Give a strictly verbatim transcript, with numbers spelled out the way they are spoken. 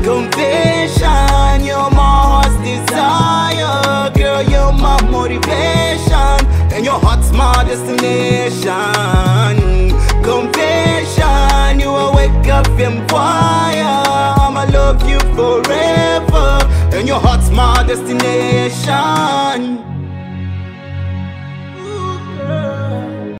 Confession, you're my heart's desire. Girl, you're my motivation, and your heart's my destination. Confession, you will wake up in fire. I'ma love you forever, and your heart's my destination.